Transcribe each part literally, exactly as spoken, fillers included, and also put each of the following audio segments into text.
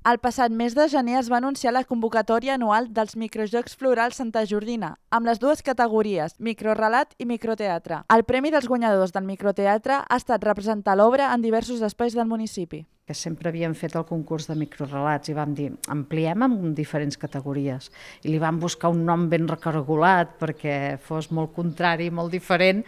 El passat mes de gener es va anunciar la convocatòria anual dels Microjocs Florals Santa Jordina, amb les dues categories, microrelat i microteatre. El premi dels guanyadors del microteatre ha estat representar l'obra en diversos espais del municipi. Que sempre havíem fet el concurs de microrelats i vam dir, ampliem amb diferents categories. I li vam buscar un nom ben recargolat perquè fos molt contrari, molt diferent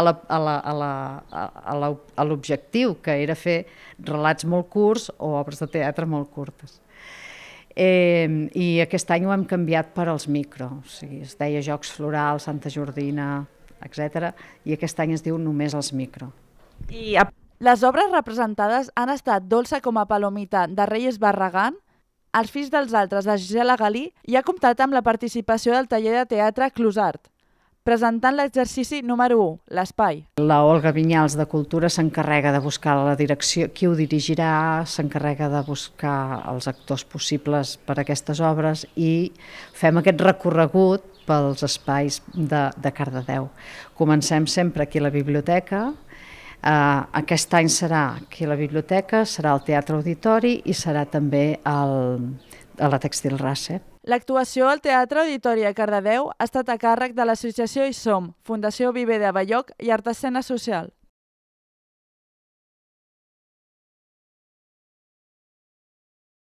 a l'objectiu, que era fer relats molt curts o obres de teatre molt curtes. Eh, I aquest any ho hem canviat per als micro, o sigui, es deia Jocs Florals, Santa Jordina, etcètera. I aquest any es diu només els micro. I a... Les obres representades han estat Dolça com a Palomita, de Reyes Barragán, Els fills dels altres, de Gisela Galí, i ha comptat amb la participació del taller de teatre Closart, presentant l'exercici número u, l'Espai. La Olga Vinyals de Cultura s'encarrega de buscar la direcció, qui ho dirigirà, s'encarrega de buscar els actors possibles per a aquestes obres i fem aquest recorregut pels espais de, de Cardedeu. Comencem sempre aquí a la biblioteca. Uh, aquest any serà aquí a la biblioteca, serà al Teatre Auditori i serà també al, a la Tèxtil Race. L'actuació al Teatre Auditori a Cardedeu ha estat a càrrec de l'associació I Som, Fundació Viver de Balloc i Art Escena Social.